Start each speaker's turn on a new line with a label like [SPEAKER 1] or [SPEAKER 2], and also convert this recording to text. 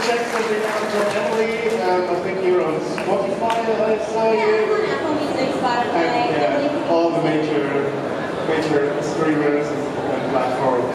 [SPEAKER 1] check something out from Emily. I think you're on Spotify, I saw you.
[SPEAKER 2] Apple Music, Spotify.
[SPEAKER 1] And all the major streamers and platforms.